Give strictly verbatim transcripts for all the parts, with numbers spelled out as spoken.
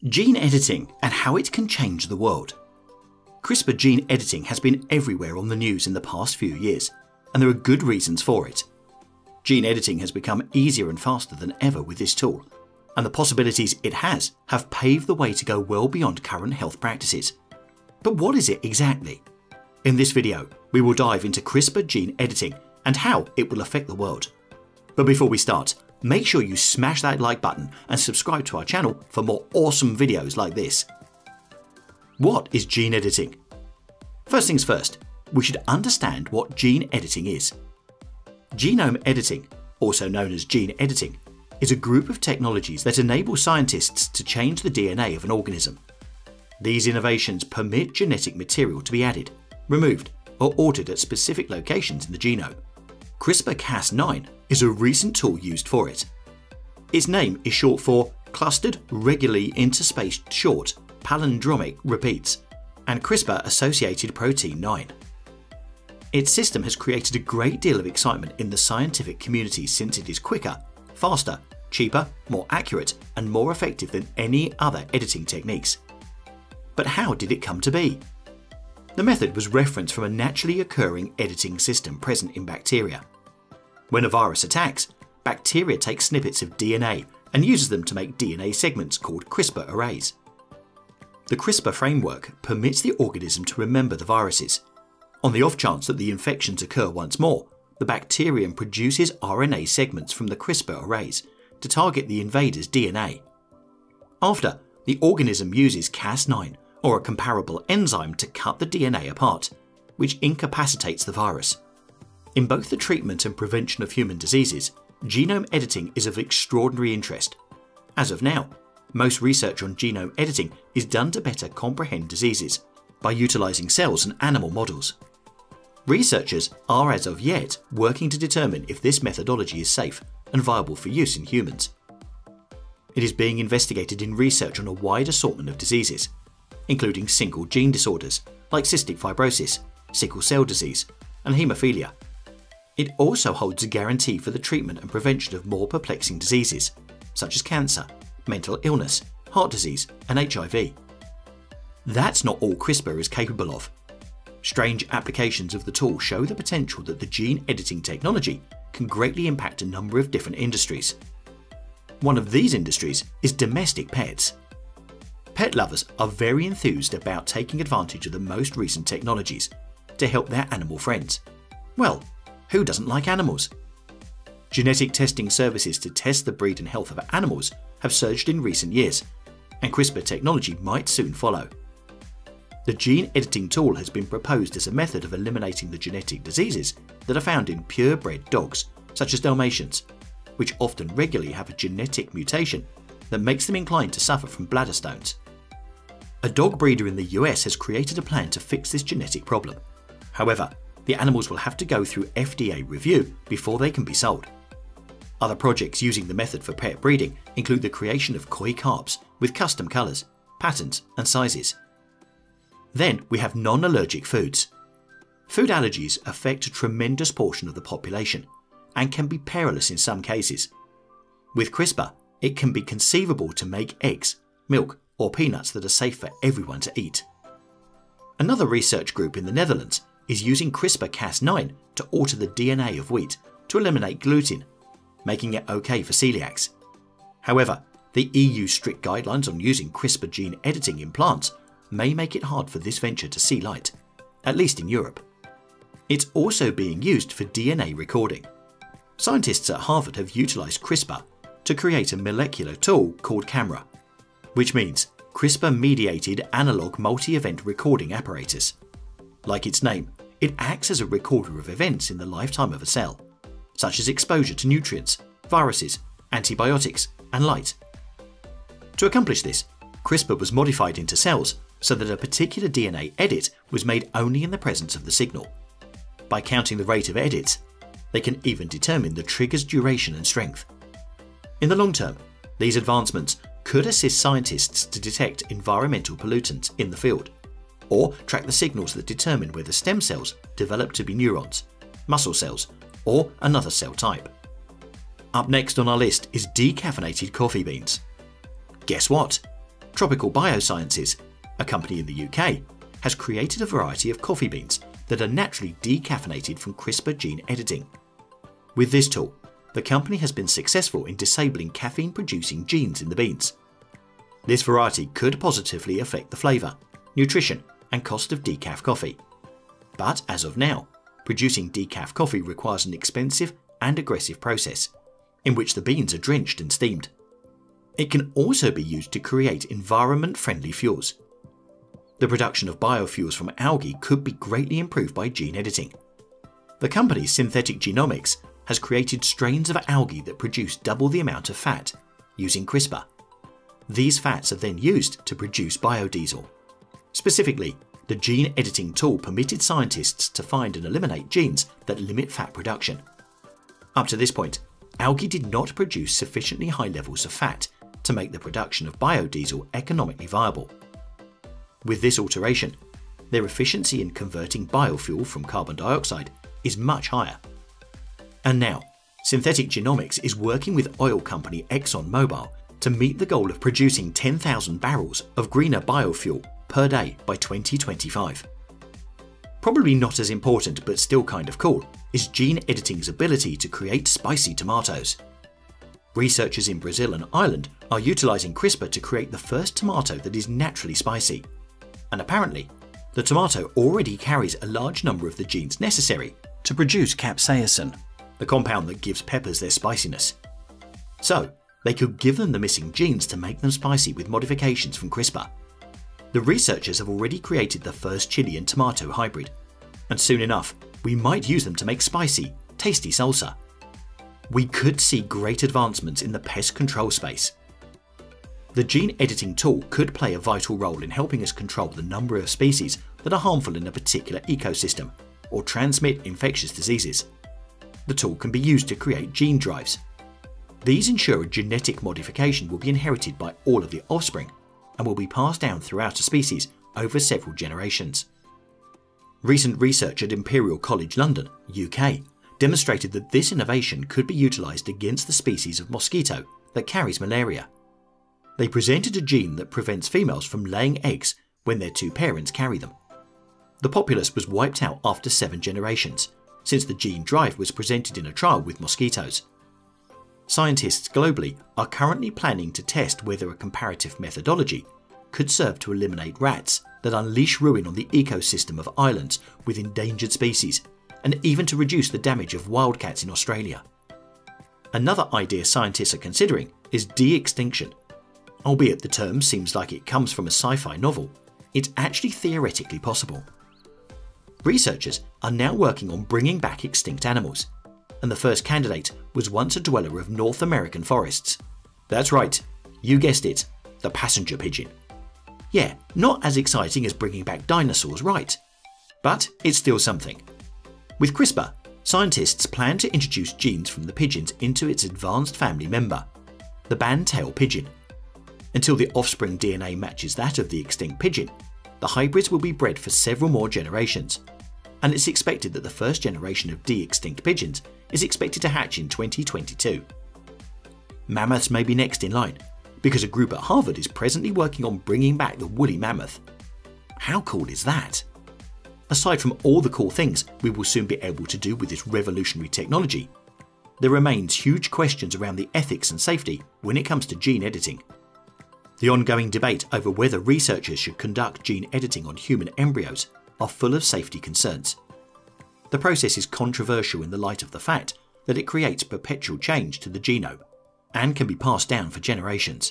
Gene editing and how it can change the world. CRISPR gene editing has been everywhere on the news in the past few years, and there are good reasons for it. Gene editing has become easier and faster than ever with this tool, and the possibilities it has have paved the way to go well beyond current health practices. But what is it exactly? In this video, we will dive into CRISPR gene editing and how it will affect the world. But before we start, make sure you smash that like button and subscribe to our channel for more awesome videos like this. What is gene editing? First things first, we should understand what gene editing is. Genome editing, also known as gene editing, is a group of technologies that enable scientists to change the D N A of an organism. These innovations permit genetic material to be added, removed, or altered at specific locations in the genome. CRISPR Cas nine is a recent tool used for it. Its name is short for Clustered Regularly Interspaced Short Palindromic Repeats and CRISPR-Associated Protein nine. Its system has created a great deal of excitement in the scientific community since it is quicker, faster, cheaper, more accurate, and more effective than any other editing techniques. But how did it come to be? The method was referenced from a naturally occurring editing system present in bacteria. When a virus attacks, bacteria take snippets of D N A and uses them to make D N A segments called CRISPR arrays. The CRISPR framework permits the organism to remember the viruses. On the off chance that the infections occur once more, the bacterium produces R N A segments from the CRISPR arrays to target the invader's D N A. After, the organism uses Cas nine or a comparable enzyme to cut the D N A apart, which incapacitates the virus. In both the treatment and prevention of human diseases, genome editing is of extraordinary interest. As of now, most research on genome editing is done to better comprehend diseases by utilizing cells and animal models. Researchers are as of yet working to determine if this methodology is safe and viable for use in humans. It is being investigated in research on a wide assortment of diseases, including single gene disorders like cystic fibrosis, sickle cell disease, and haemophilia. It also holds a guarantee for the treatment and prevention of more perplexing diseases, such as cancer, mental illness, heart disease, and H I V. That's not all CRISPR is capable of. Strange applications of the tool show the potential that the gene editing technology can greatly impact a number of different industries. One of these industries is domestic pets. Pet lovers are very enthused about taking advantage of the most recent technologies to help their animal friends. Well, who doesn't like animals? Genetic testing services to test the breed and health of animals have surged in recent years, and CRISPR technology might soon follow. The gene editing tool has been proposed as a method of eliminating the genetic diseases that are found in purebred dogs, such as Dalmatians, which often regularly have a genetic mutation that makes them inclined to suffer from bladder stones. A dog breeder in the U S has created a plan to fix this genetic problem. However, the animals will have to go through F D A review before they can be sold. Other projects using the method for pet breeding include the creation of koi carps with custom colours, patterns, and sizes. Then we have non-allergic foods. Food allergies affect a tremendous portion of the population and can be perilous in some cases. With CRISPR, it can be conceivable to make eggs, milk, or peanuts that are safe for everyone to eat. Another research group in the Netherlands is using CRISPR Cas nine to alter the D N A of wheat to eliminate gluten, making it okay for celiacs. However, the E U's strict guidelines on using CRISPR gene editing in plants may make it hard for this venture to see light, at least in Europe. It's also being used for D N A recording. Scientists at Harvard have utilized CRISPR to create a molecular tool called CAMERA, which means CRISPR-mediated analog multi-event recording apparatus. Like its name, it acts as a recorder of events in the lifetime of a cell, such as exposure to nutrients, viruses, antibiotics, and light. To accomplish this, CRISPR was modified into cells so that a particular D N A edit was made only in the presence of the signal. By counting the rate of edits, they can even determine the trigger's duration and strength. In the long term, these advancements could assist scientists to detect environmental pollutants in the field, or track the signals that determine whether stem cells develop to be neurons, muscle cells, or another cell type. Up next on our list is decaffeinated coffee beans. Guess what? Tropical Biosciences, a company in the U K, has created a variety of coffee beans that are naturally decaffeinated from CRISPR gene editing. With this tool, the company has been successful in disabling caffeine-producing genes in the beans. This variety could positively affect the flavour, nutrition, and cost of decaf coffee. But as of now, producing decaf coffee requires an expensive and aggressive process, in which the beans are drenched and steamed. It can also be used to create environment-friendly fuels. The production of biofuels from algae could be greatly improved by gene editing. The company Synthetic Genomics has created strains of algae that produce double the amount of fat, using CRISPR. These fats are then used to produce biodiesel. Specifically, the gene editing tool permitted scientists to find and eliminate genes that limit fat production. Up to this point, algae did not produce sufficiently high levels of fat to make the production of biodiesel economically viable. With this alteration, their efficiency in converting biofuel from carbon dioxide is much higher. And now, Synthetic Genomics is working with oil company ExxonMobil to meet the goal of producing ten thousand barrels of greener biofuel per day by twenty twenty-five. Probably not as important but still kind of cool is gene editing's ability to create spicy tomatoes. Researchers in Brazil and Ireland are utilising CRISPR to create the first tomato that is naturally spicy. And apparently, the tomato already carries a large number of the genes necessary to produce capsaicin, the compound that gives peppers their spiciness. So, they could give them the missing genes to make them spicy with modifications from CRISPR. The researchers have already created the first chili and tomato hybrid, and soon enough, we might use them to make spicy, tasty salsa. We could see great advancements in the pest control space. The gene editing tool could play a vital role in helping us control the number of species that are harmful in a particular ecosystem or transmit infectious diseases. The tool can be used to create gene drives. These ensure a genetic modification will be inherited by all of the offspring and will be passed down throughout a species over several generations. Recent research at Imperial College London, U K, demonstrated that this innovation could be utilised against the species of mosquito that carries malaria. They presented a gene that prevents females from laying eggs when their two parents carry them. The populace was wiped out after seven generations, since the gene drive was presented in a trial with mosquitoes. Scientists globally are currently planning to test whether a comparative methodology could serve to eliminate rats that unleash ruin on the ecosystem of islands with endangered species, and even to reduce the damage of wildcats in Australia. Another idea scientists are considering is de-extinction. Albeit the term seems like it comes from a sci-fi novel, it's actually theoretically possible. Researchers are now working on bringing back extinct animals, and the first candidate was once a dweller of North American forests. That's right, you guessed it, the passenger pigeon. Yeah, not as exciting as bringing back dinosaurs, right? But it's still something. With CRISPR, scientists plan to introduce genes from the pigeons into its advanced family member, the band-tail pigeon. Until the offspring D N A matches that of the extinct pigeon, the hybrids will be bred for several more generations, and it's expected that the first generation of de-extinct pigeons is expected to hatch in twenty twenty-two. Mammoths may be next in line, because a group at Harvard is presently working on bringing back the woolly mammoth. How cool is that? Aside from all the cool things we will soon be able to do with this revolutionary technology, there remains huge questions around the ethics and safety when it comes to gene editing. The ongoing debate over whether researchers should conduct gene editing on human embryos are full of safety concerns. The process is controversial in the light of the fact that it creates perpetual change to the genome and can be passed down for generations.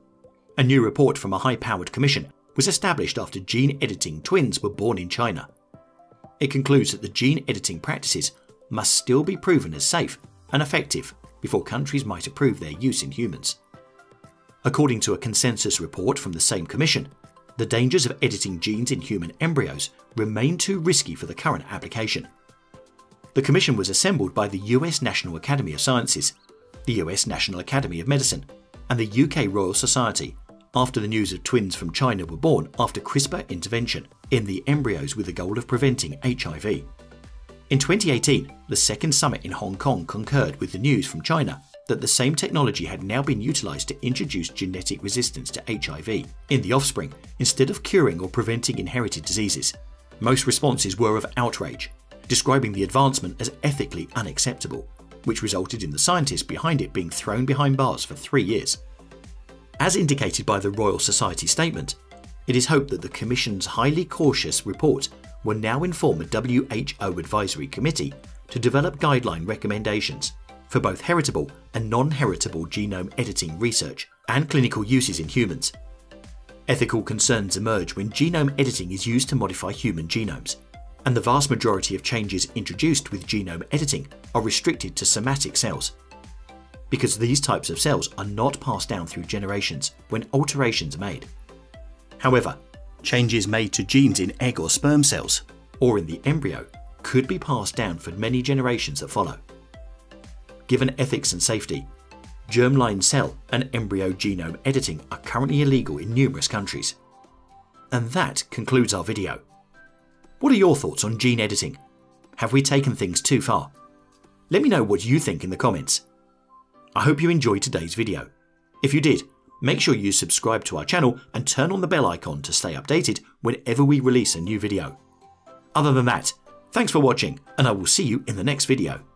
A new report from a high-powered commission was established after gene editing twins were born in China. It concludes that the gene editing practices must still be proven as safe and effective before countries might approve their use in humans. According to a consensus report from the same commission, the dangers of editing genes in human embryos remain too risky for the current application. The commission was assembled by the U S National Academy of Sciences, the U S National Academy of Medicine, and the U K Royal Society after the news of twins from China were born after CRISPR intervention in the embryos with the goal of preventing H I V. In twenty eighteen, the second summit in Hong Kong concurred with the news from China that the same technology had now been utilised to introduce genetic resistance to H I V in the offspring instead of curing or preventing inherited diseases. Most responses were of outrage, describing the advancement as ethically unacceptable, which resulted in the scientists behind it being thrown behind bars for three years. As indicated by the Royal Society statement, it is hoped that the Commission's highly cautious report will now inform a W H O advisory committee to develop guideline recommendations for both heritable and non-heritable genome editing research and clinical uses in humans. Ethical concerns emerge when genome editing is used to modify human genomes, and the vast majority of changes introduced with genome editing are restricted to somatic cells, because these types of cells are not passed down through generations when alterations are made. However, changes made to genes in egg or sperm cells, or in the embryo, could be passed down for many generations that follow. Given ethics and safety, germline cell and embryo genome editing are currently illegal in numerous countries. And that concludes our video. What are your thoughts on gene editing? Have we taken things too far? Let me know what you think in the comments. I hope you enjoyed today's video. If you did, make sure you subscribe to our channel and turn on the bell icon to stay updated whenever we release a new video. Other than that, thanks for watching, and I will see you in the next video.